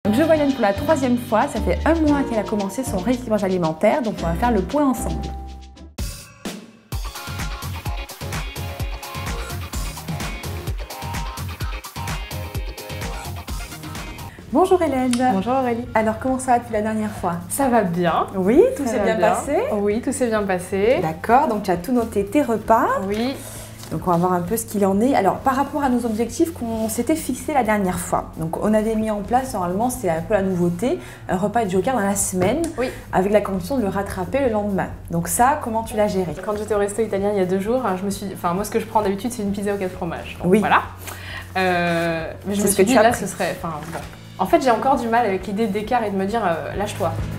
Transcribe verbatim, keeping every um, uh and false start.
Donc je vois Hélène pour la troisième fois, ça fait un mois qu'elle a commencé son rééquilibrage alimentaire, donc on va faire le point ensemble. Bonjour Hélène. Bonjour Aurélie. Alors comment ça va depuis la dernière fois? Ça va bien. Oui, tout s'est bien, bien passé? Oui, tout s'est bien passé. D'accord, donc tu as tout noté tes repas. Oui. Donc on va voir un peu ce qu'il en est. Alors par rapport à nos objectifs qu'on s'était fixés la dernière fois, donc on avait mis en place, normalement c'est un peu la nouveauté, un repas de joker dans la semaine, Oui. avec la condition de le rattraper le lendemain. Donc ça, comment tu l'as géré? Quand j'étais au resto italien il y a deux jours, je me suis, enfin moi ce que je prends d'habitude c'est une pizza au quatre fromages. Donc, oui. Voilà. Euh, mais je me ce suis que dit tu as là pris. ce serait, enfin bon. En fait j'ai encore du mal avec l'idée d'écart et de me dire euh, lâche-toi.